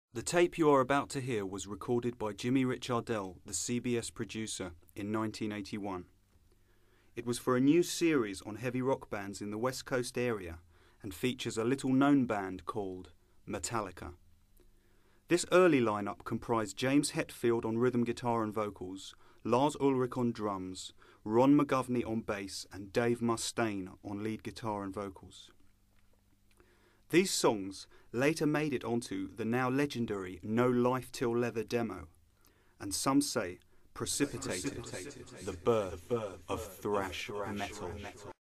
The tape you are about to hear was recorded by Jimmy Rich Ardell, the CBS producer, in 1981. It was for a new series on heavy rock bands in the West Coast area and features a little-known band called Metallica. This early lineup comprised James Hetfield on rhythm guitar and vocals, Lars Ulrich on drums, Ron Mcgovner on bass, and Dave Mustaine on lead guitar and vocals. These songs later made it onto the now legendary No Life Till Leather demo, and some say precipitated the birth of thrash metal.